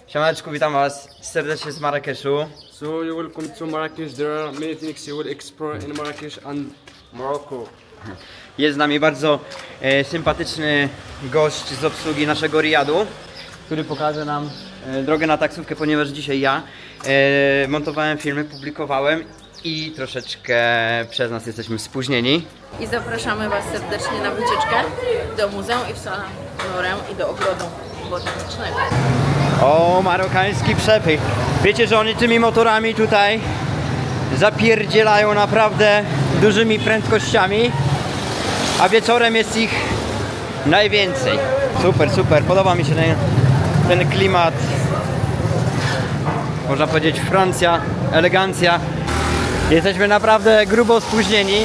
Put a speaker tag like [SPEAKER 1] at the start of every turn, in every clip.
[SPEAKER 1] Siemaneczku, witam was serdecznie z Marrakeszu.
[SPEAKER 2] So you're welcome to Marrakesh. There are many things you will explore in Marrakesh and Morocco.
[SPEAKER 1] Jest z nami bardzo sympatyczny gość z obsługi naszego Riyadu, który pokaże nam drogę na taksówkę, ponieważ dzisiaj ja montowałem filmy, publikowałem i troszeczkę przez nas jesteśmy spóźnieni.
[SPEAKER 3] I zapraszamy was serdecznie na wycieczkę do muzeum i w salę i do ogrodu botanicznego.
[SPEAKER 1] O, marokański przepych. Wiecie, że oni tymi motorami tutaj zapierdzielają naprawdę dużymi prędkościami, a wieczorem jest ich najwięcej. Super, super, podoba mi się ten klimat. Można powiedzieć Francja, elegancja. Jesteśmy naprawdę grubo spóźnieni.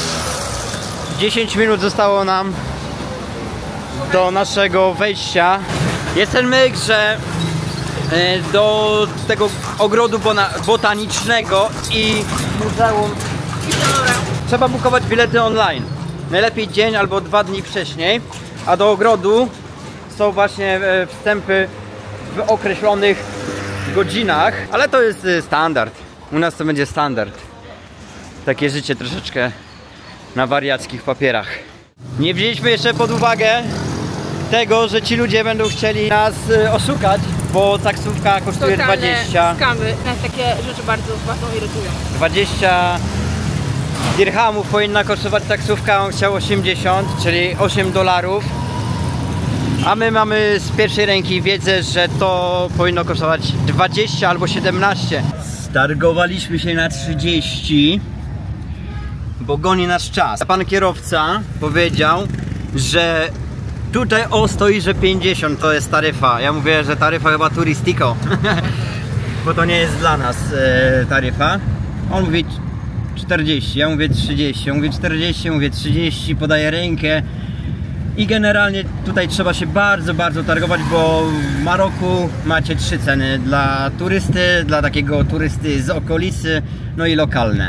[SPEAKER 1] 10 minut zostało nam do naszego wejścia. Jest ten myk, że do tego ogrodu botanicznego i muzeum trzeba bukować bilety online. Najlepiej dzień albo 2 dni wcześniej, a do ogrodu są właśnie wstępy w określonych godzinach, ale to jest standard. U nas to będzie standard. Takie życie troszeczkę na wariackich papierach. Nie wzięliśmy jeszcze pod uwagę tego, że ci ludzie będą chcieli nas oszukać, bo taksówka kosztuje
[SPEAKER 3] Totalne
[SPEAKER 1] 20.
[SPEAKER 3] skamy. Nas takie rzeczy bardzo irytują.
[SPEAKER 1] 20 dirhamów powinna kosztować taksówka, on chciał 80, czyli $8. A my mamy z pierwszej ręki wiedzę, że to powinno kosztować 20 albo 17. Stargowaliśmy się na 30, bo goni nasz czas. Pan kierowca powiedział, że tutaj stoi, że 50 to jest taryfa. Ja mówię, że taryfa chyba turystico, bo to nie jest dla nas taryfa. On mówi 40, ja mówię 30, on mówi 40, mówię 30, podaję rękę. I generalnie tutaj trzeba się bardzo targować, bo w Maroku macie 3 ceny. Dla turysty, dla takiego turysty z okolicy, no i lokalne.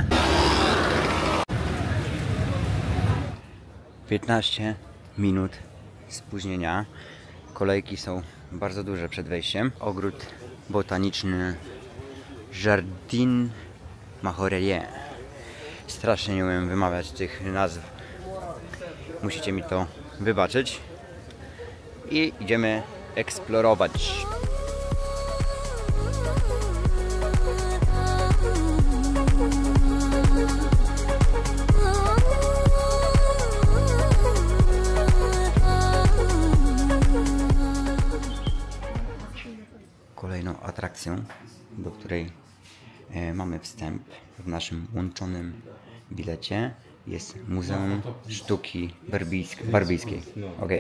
[SPEAKER 1] 15 minut spóźnienia. Kolejki są bardzo duże przed wejściem. Ogród botaniczny Jardin Mahorelier. Strasznie nie umiem wymawiać tych nazw. Musicie mi to wybaczyć. I idziemy eksplorować. Kolejną atrakcją, do której mamy wstęp w naszym łączonym bilecie, jest Muzeum Sztuki Barbijskiej. Okay.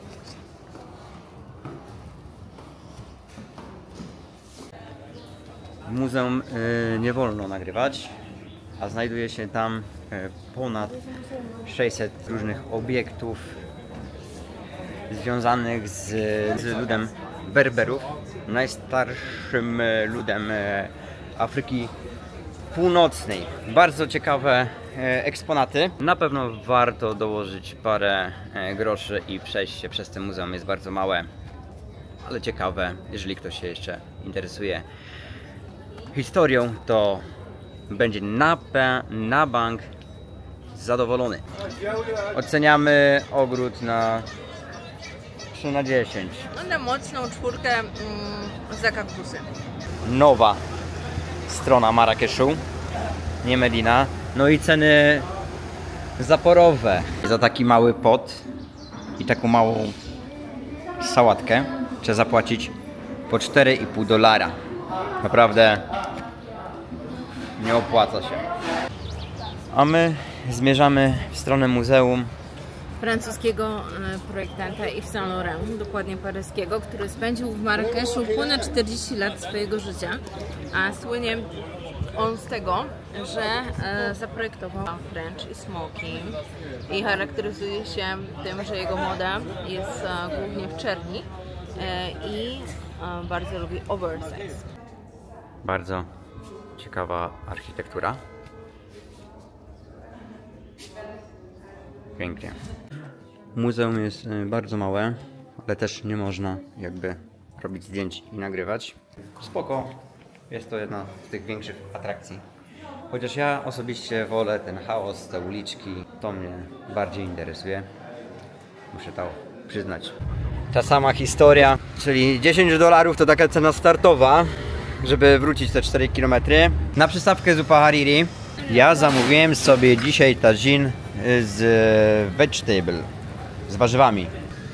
[SPEAKER 1] W muzeum nie wolno nagrywać, a znajduje się tam ponad 600 różnych obiektów związanych z ludem Berberów, najstarszym ludem Afryki Północnej. Bardzo ciekawe eksponaty. Na pewno warto dołożyć parę groszy i przejść się przez to muzeum. Jest bardzo małe, ale ciekawe. Jeżeli ktoś się jeszcze interesuje historią, to będzie na bank zadowolony. Oceniamy ogród na 3 na 10.
[SPEAKER 3] Mamy mocną 4 za kaktusy.
[SPEAKER 1] Nowa strona Marrakeszu, nie Medina. No i ceny zaporowe. Za taki mały pot i taką małą sałatkę trzeba zapłacić po $4,5. Naprawdę nie opłaca się. A my zmierzamy w stronę muzeum
[SPEAKER 3] Francuskiego projektanta Yves Saint Laurent, dokładnie paryskiego, który spędził w Marrakeszu ponad 40 lat swojego życia, a słynie on z tego, że zaprojektował French i smoking i charakteryzuje się tym, że jego moda jest głównie w czerni i bardzo lubi oversize.
[SPEAKER 1] Bardzo ciekawa architektura. Pięknie. Muzeum jest bardzo małe, ale też nie można jakby robić zdjęć i nagrywać. Spoko, jest to jedna z tych większych atrakcji. Chociaż ja osobiście wolę ten chaos, te uliczki, to mnie bardziej interesuje. Muszę to przyznać. Ta sama historia, czyli $10 to taka cena startowa, żeby wrócić te 4 km. Na przystawkę zupa hariri ja zamówiłem sobie dzisiaj tagine z vegetable, z warzywami.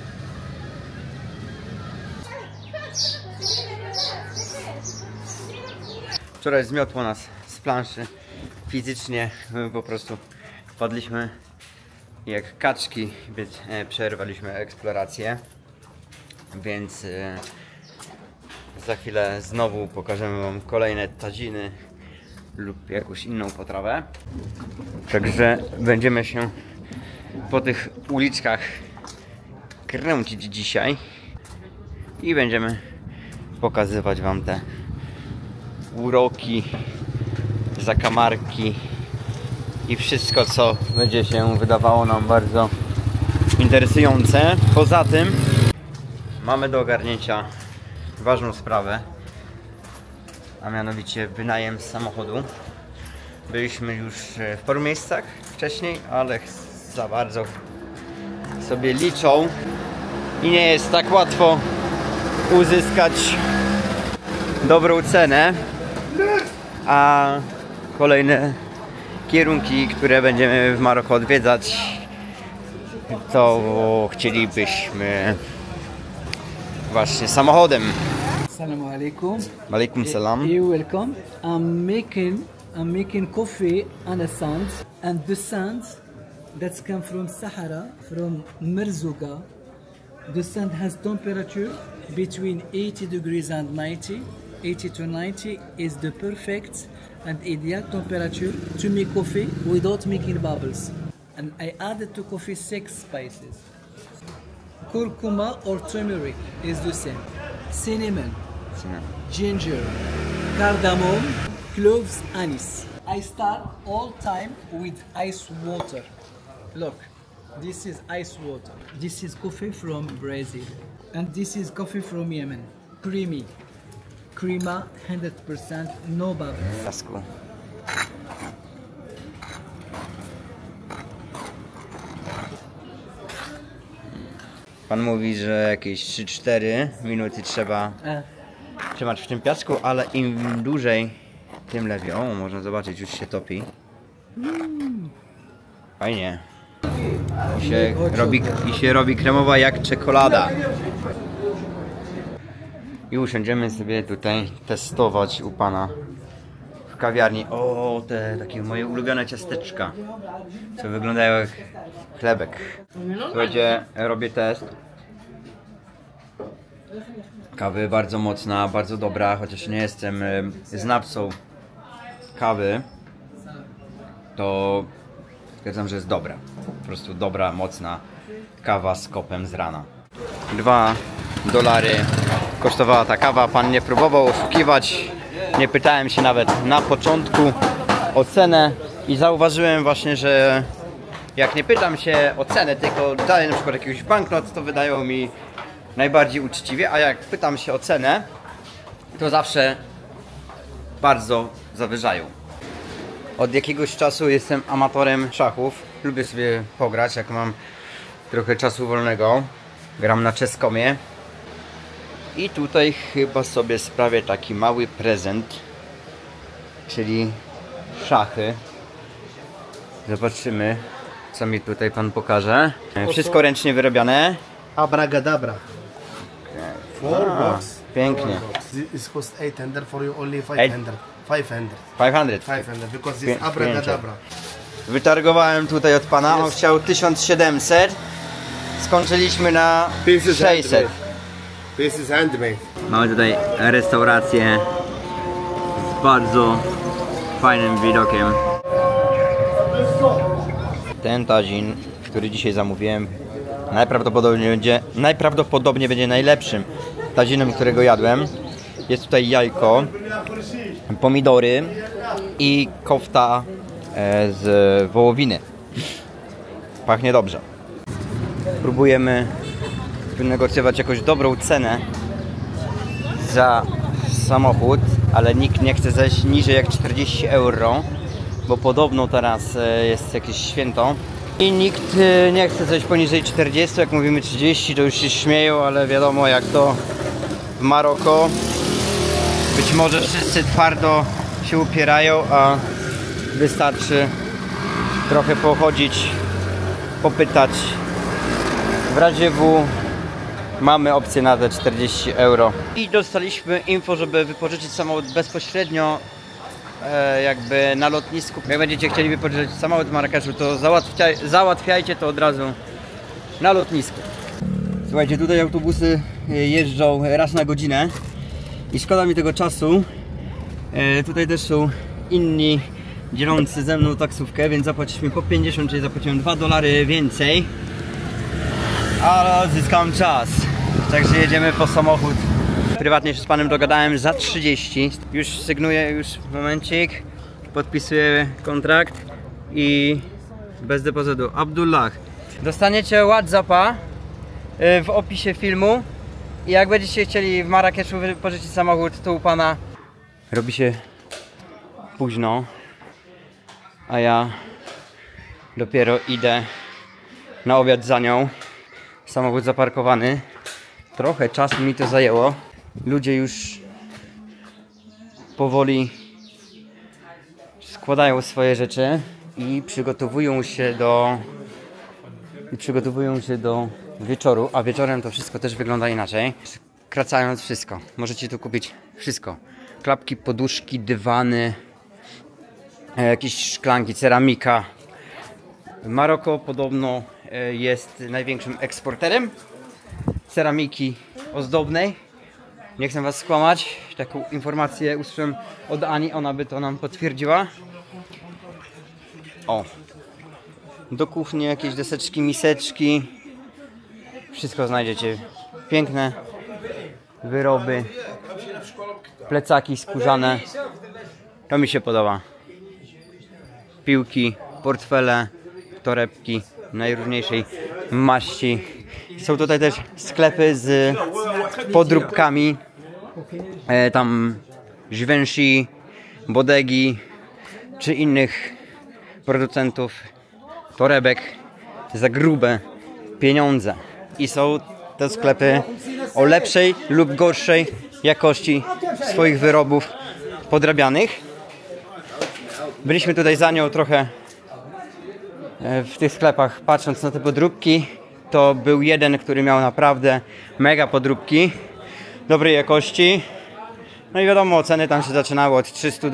[SPEAKER 1] Wczoraj zmiotło nas z planszy fizycznie, po prostu wpadliśmy jak kaczki, więc przerwaliśmy eksplorację, więc za chwilę znowu pokażemy wam kolejne taginy lub jakąś inną potrawę. Także będziemy się po tych uliczkach kręcić dzisiaj i będziemy pokazywać wam te uroki, zakamarki i wszystko, co będzie się wydawało nam bardzo interesujące. Poza tym mamy do ogarnięcia ważną sprawę, a mianowicie wynajem samochodu. Byliśmy już w paru miejscach wcześniej, ale za bardzo sobie liczą i nie jest tak łatwo uzyskać dobrą cenę, a kolejne kierunki, które będziemy w Maroku odwiedzać, to chcielibyśmy właśnie samochodem.
[SPEAKER 4] Assalamu alaikum.
[SPEAKER 1] Alaikum salam.
[SPEAKER 4] You're welcome. I'm making coffee on a sand, and the sand that's come from Sahara, from Merzouga. The sand has temperature between 80 degrees and 90. 80 to 90 is the perfect and ideal temperature to make coffee without making bubbles. And I added to coffee 6 spices. Curcuma or turmeric is the same. Cinnamon, ginger, cardamom, cloves, anise. I start all time with ice water. Look, this is ice water. This is coffee from Brazil. And this is coffee from Yemen. Creamy. Crema, 100%, no bubbles.
[SPEAKER 1] That's cool. Pan mówi, że jakieś 3-4 minuty trzeba trzymać w tym piasku, ale im dłużej, tym lepiej. O, można zobaczyć, już się topi. Fajnie. I się robi kremowa jak czekolada. I usiądziemy sobie tutaj testować u pana w kawiarni. O, te takie moje ulubione ciasteczka, co wyglądają jak chlebek. Słuchajcie, robię test. Kawy bardzo mocna, bardzo dobra, chociaż nie jestem znawcą kawy, to stwierdzam, że jest dobra. Po prostu dobra, mocna kawa z kopem z rana. $2 kosztowała ta kawa. Pan nie próbował oszukiwać. Nie pytałem się nawet na początku o cenę i zauważyłem właśnie, że jak nie pytam się o cenę, tylko daję na przykład jakiś banknot, to wydają mi najbardziej uczciwie, a jak pytam się o cenę, to zawsze bardzo zawyżają. Od jakiegoś czasu jestem amatorem szachów. Lubię sobie pograć, jak mam trochę czasu wolnego. Gram na czeskomie. I tutaj chyba sobie sprawię taki mały prezent, czyli szachy. Zobaczymy, co mi tutaj pan pokaże. Wszystko ręcznie wyrobione.
[SPEAKER 5] Abracadabra.
[SPEAKER 1] Pięknie.
[SPEAKER 5] This cost 800 for you, only 500.
[SPEAKER 1] 500.
[SPEAKER 5] 500 because this abracadabra.
[SPEAKER 1] Wytargowałem tutaj od pana, on chciał 1700. Skończyliśmy na 600.
[SPEAKER 5] This is handmade.
[SPEAKER 1] Mamy tutaj restaurację z bardzo fajnym widokiem. Ten tagine, który dzisiaj zamówiłem, najprawdopodobniej będzie najlepszym taginem, którego jadłem. Jest tutaj jajko, pomidory i kofta z wołowiny. Pachnie dobrze. Próbujemy wynegocjować jakąś dobrą cenę za samochód, ale nikt nie chce zejść niżej jak 40 euro, bo podobno teraz jest jakieś święto i nikt nie chce zejść poniżej 40, jak mówimy 30 to już się śmieją, ale wiadomo jak to w Maroko. Być może wszyscy twardo się upierają, a wystarczy trochę pochodzić, popytać. W razie W mamy opcję na te 40 euro. I dostaliśmy info, żeby wypożyczyć samochód bezpośrednio jakby na lotnisku. Jak będziecie chcieli wypożyczyć samochód w Marrakeszu, to załatwiajcie to od razu na lotnisku. Słuchajcie, tutaj autobusy jeżdżą raz na godzinę i szkoda mi tego czasu. Tutaj też są inni dzielący ze mną taksówkę, więc zapłaciliśmy po 50, czyli zapłaciłem $2 więcej. Ale zyskałem czas, także jedziemy po samochód. Prywatnie się z panem dogadałem za 30. Już sygnuję, już momencik. Podpisuję kontrakt i bez depozytu. Abdullah. Dostaniecie WhatsAppa w opisie filmu. I jak będziecie chcieli w Marrakeszu wypożyczyć samochód, to u pana robi się późno. A ja dopiero idę na obiad za nią. Samochód zaparkowany. Trochę czasu mi to zajęło. Ludzie już powoli składają swoje rzeczy i przygotowują się do wieczoru, a wieczorem to wszystko też wygląda inaczej. Skracając wszystko, możecie tu kupić wszystko. Klapki, poduszki, dywany, jakieś szklanki, ceramika. Maroko podobno jest największym eksporterem ceramiki ozdobnej. Nie chcę was skłamać, taką informację usłyszałem od Ani, ona by to nam potwierdziła. O, do kuchni jakieś deseczki, miseczki, wszystko znajdziecie. Piękne wyroby, plecaki skórzane, to mi się podoba. Piłki, portfele, torebki najróżniejszej maści. Są tutaj też sklepy z podróbkami, tam Givenchy, Bodegi czy innych producentów torebek za grube pieniądze. I są te sklepy o lepszej lub gorszej jakości swoich wyrobów podrabianych. Byliśmy tutaj za nią trochę w tych sklepach, patrząc na te podróbki. To był jeden, który miał naprawdę mega podróbki dobrej jakości. No i wiadomo, ceny tam się zaczynały od $300,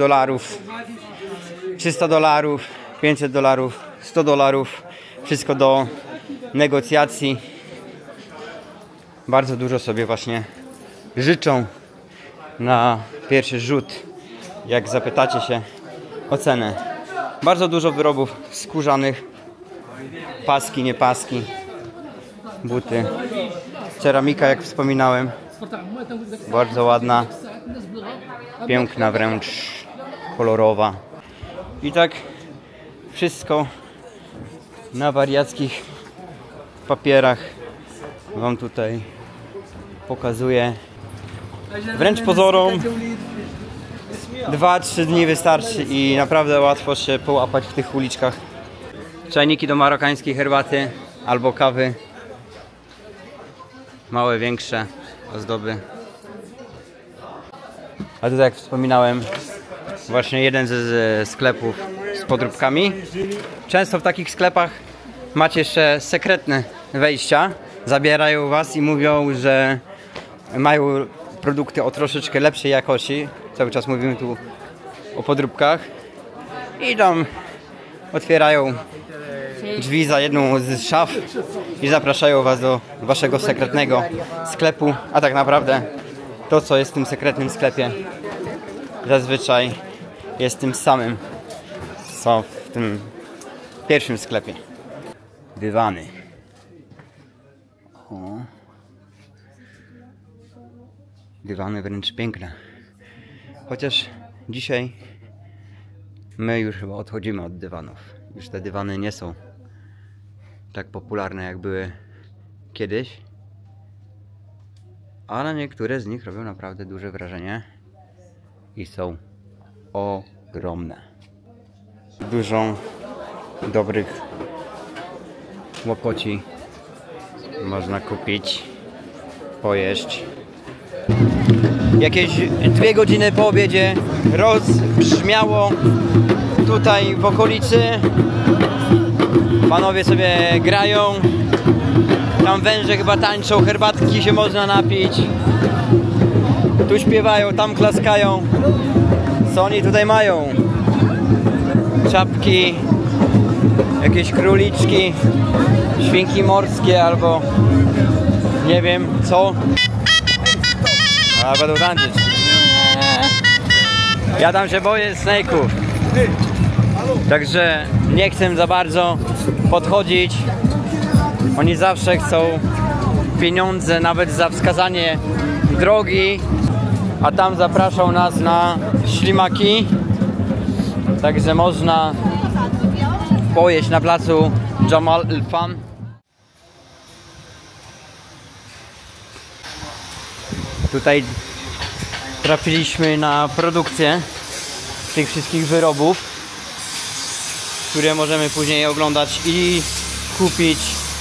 [SPEAKER 1] $300, $500, $100. Wszystko do negocjacji. Bardzo dużo sobie właśnie życzą na pierwszy rzut, jak zapytacie się o cenę. Bardzo dużo wyrobów skórzanych, paski, nie paski, buty, ceramika, jak wspominałem, bardzo ładna, piękna wręcz, kolorowa. I tak wszystko na wariackich papierach wam tutaj pokazuję. Wręcz pozorom 2-3 dni wystarczy i naprawdę łatwo się połapać w tych uliczkach. Czajniki do marokańskiej herbaty albo kawy. Małe, większe ozdoby. A tutaj, jak wspominałem, właśnie jeden ze sklepów z podróbkami. Często w takich sklepach macie jeszcze sekretne wejścia. Zabierają was i mówią, że mają produkty o troszeczkę lepszej jakości. Cały czas mówimy tu o podróbkach. I tam otwierają drzwi za jedną z szaf i zapraszają was do waszego sekretnego sklepu. A tak naprawdę to, co jest w tym sekretnym sklepie, zazwyczaj jest tym samym, co w tym pierwszym sklepie. Dywany. O. Dywany wręcz piękne. Chociaż dzisiaj my już chyba odchodzimy od dywanów. Już te dywany nie są tak popularne, jak były kiedyś. ale niektóre z nich robią naprawdę duże wrażenie i są ogromne. Dużo dobrych łopoci można kupić, pojeść. Jakieś 2 godziny po obiedzie rozbrzmiało tutaj w okolicy. Panowie sobie grają, tam węże chyba tańczą, herbatki się można napić. Tu śpiewają, tam klaskają. Co oni tutaj mają? Czapki, jakieś króliczki, świnki morskie albo nie wiem co. A będą tańczyć. Ja tam się boję snake'ów. Także nie chcę za bardzo podchodzić. Oni zawsze chcą pieniądze nawet za wskazanie drogi. A tam zapraszał nas na ślimaki. Także można pojeść na placu Jamal al-Fam. Tutaj trafiliśmy na produkcję tych wszystkich wyrobów, które możemy później oglądać i kupić.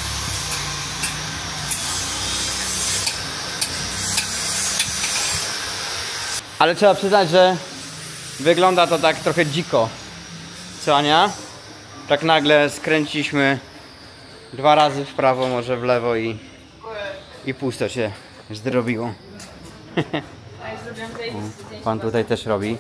[SPEAKER 1] Ale trzeba przyznać, że wygląda to tak trochę dziko. Co, Ania? Tak nagle skręciliśmy 2 razy w prawo, może w lewo i pusto się zrobiło. Pan tutaj też robi.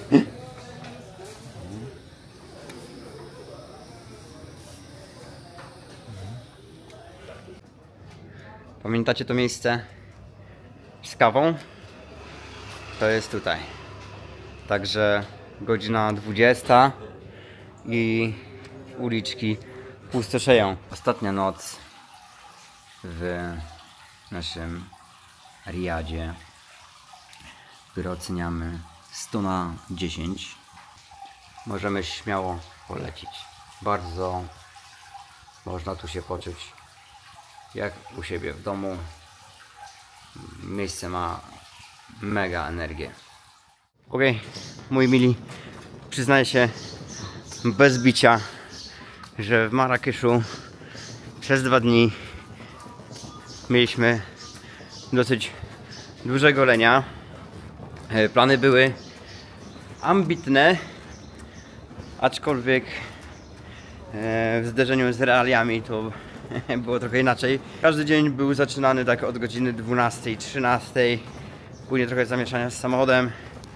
[SPEAKER 1] Pamiętacie to miejsce z kawą? To jest tutaj. Także godzina 20 i uliczki pustoszeją. Ostatnia noc w naszym Riyadzie, który oceniamy 100 na 10. Możemy śmiało polecić. Bardzo można tu się poczuć jak u siebie w domu. Miejsce ma mega energię. Okej, moi mili, przyznaję się bez bicia, że w Marrakeszu przez 2 dni mieliśmy dosyć dużego lenia. Plany były ambitne, aczkolwiek w zderzeniu z realiami to było trochę inaczej. Każdy dzień był zaczynany tak od godziny 12, 13. Później trochę zamieszania z samochodem,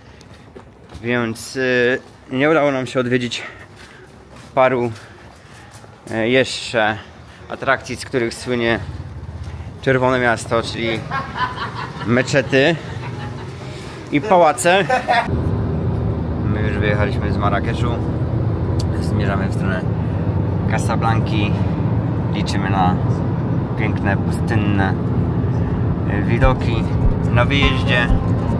[SPEAKER 1] więc nie udało nam się odwiedzić paru jeszcze atrakcji, z których słynie Czerwone Miasto, czyli meczety i pałace. My już wyjechaliśmy z Marrakeszu, zmierzamy w stronę Casablanki. Liczymy na piękne, pustynne widoki na wyjeździe.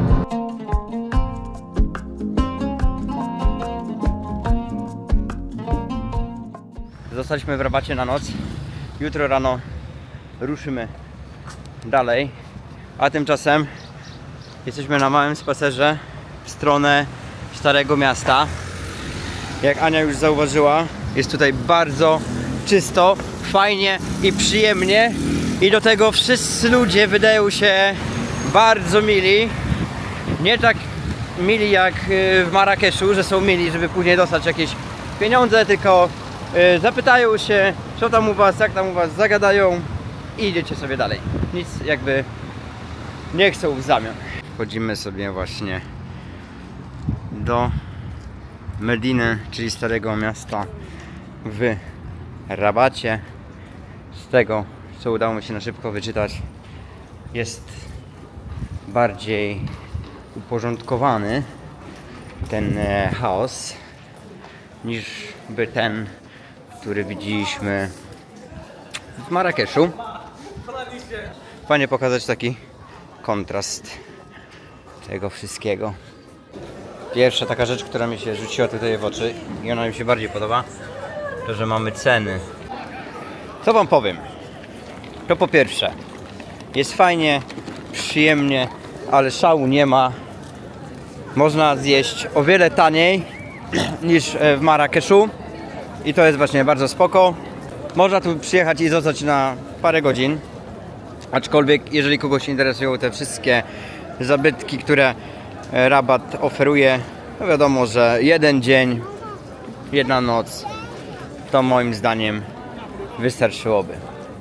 [SPEAKER 1] Zostaliśmy w Rabacie na noc. Jutro rano ruszymy dalej, a tymczasem jesteśmy na małym spacerze w stronę Starego Miasta. Jak Ania już zauważyła, jest tutaj bardzo czysto, fajnie i przyjemnie, i do tego wszyscy ludzie wydają się bardzo mili. Nie tak mili jak w Marrakeszu, że są mili, żeby później dostać jakieś pieniądze, tylko zapytają się, co tam u was, jak tam u was, zagadają i idziecie sobie dalej. Nic jakby nie chcą w zamian. Wchodzimy sobie właśnie do Mediny, czyli Starego Miasta w Rabacie. Z tego, co udało mi się na szybko wyczytać, jest bardziej uporządkowany ten chaos niż by ten, który widzieliśmy w Marrakeszu. Fajnie pokazać taki kontrast tego wszystkiego. Pierwsza taka rzecz, która mi się rzuciła tutaj w oczy i ona mi się bardziej podoba, to że mamy ceny. Co wam powiem? To po pierwsze, jest fajnie przyjemnie, ale szału nie ma. Można zjeść o wiele taniej niż w Marrakeszu i to jest właśnie bardzo spoko. Można tu przyjechać i zostać na parę godzin, aczkolwiek jeżeli kogoś interesują te wszystkie zabytki, które Rabat oferuje, to wiadomo, że jeden dzień, jedna noc to moim zdaniem wystarczyłoby.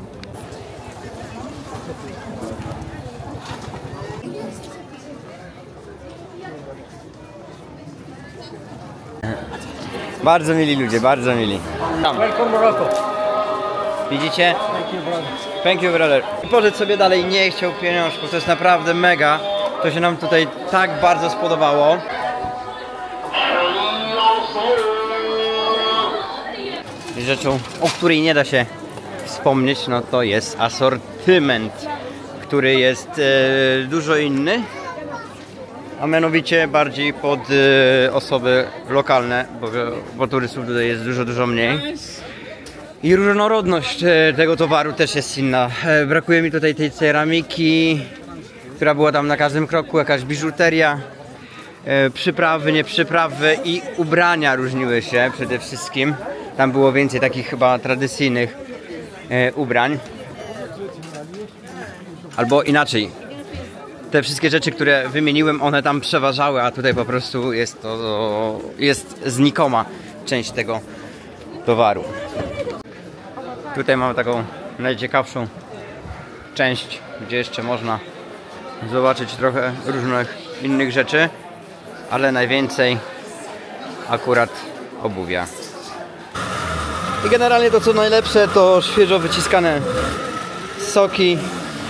[SPEAKER 1] Bardzo mili ludzie, bardzo mili.
[SPEAKER 4] Welcome Morocco.
[SPEAKER 1] Widzicie? Thank you brother. Poszedł sobie dalej, nie chciał pieniążków, to jest naprawdę mega. To się nam tutaj tak bardzo spodobało. Rzeczą, o której nie da się wspomnieć, no to jest asortyment, który jest dużo inny, a mianowicie bardziej pod osoby lokalne, bo turystów tutaj jest dużo mniej. I różnorodność tego towaru też jest inna. Brakuje mi tutaj tej ceramiki, która była tam na każdym kroku, jakaś biżuteria, przyprawy, nie przyprawy i ubrania różniły się przede wszystkim. Tam było więcej takich chyba tradycyjnych ubrań. Albo inaczej. Te wszystkie rzeczy, które wymieniłem, one tam przeważały, a tutaj po prostu jest znikoma część tego towaru. Tutaj mamy taką najciekawszą część, gdzie jeszcze można zobaczyć trochę różnych innych rzeczy, ale najwięcej akurat obuwia. I generalnie to co najlepsze to świeżo wyciskane soki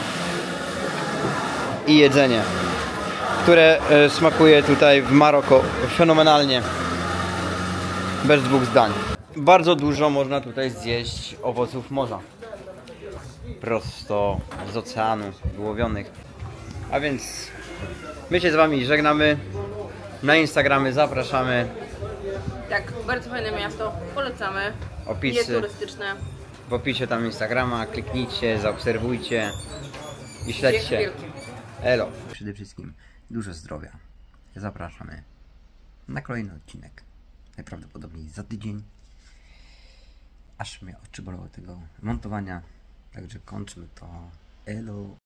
[SPEAKER 1] i jedzenie, które smakuje tutaj w Maroko fenomenalnie, bez dwóch zdań. Bardzo dużo można tutaj zjeść owoców morza, prosto z oceanu wyłowionych. A więc my się z wami żegnamy, na Instagramy zapraszamy.
[SPEAKER 3] Tak, bardzo fajne miasto, polecamy.
[SPEAKER 1] Opisy.
[SPEAKER 3] Nie turystyczne.
[SPEAKER 1] W opisie tam Instagrama, kliknijcie, zaobserwujcie i śledźcie.
[SPEAKER 3] Wielkie.
[SPEAKER 1] Elo. Przede wszystkim dużo zdrowia. Zapraszamy na kolejny odcinek. Najprawdopodobniej za tydzień. Aż mnie oczy bolały tego montowania. Także kończmy to. Elo.